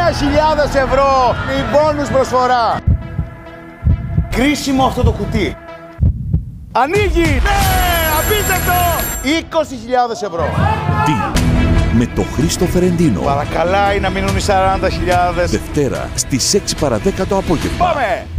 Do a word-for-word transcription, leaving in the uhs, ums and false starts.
εννέα χιλιάδες ευρώ η μπόνους προσφορά. Κρίσιμο αυτό το κουτί. Ανοίγει! Ναι! Απίστευτο! είκοσι χιλιάδες ευρώ. Deal με το Χρήστο Φερεντίνο. Παρακαλάει να μείνουν οι σαράντα χιλιάδες. Δευτέρα στις έξι παρά δέκα το απόγευμα. Πάμε!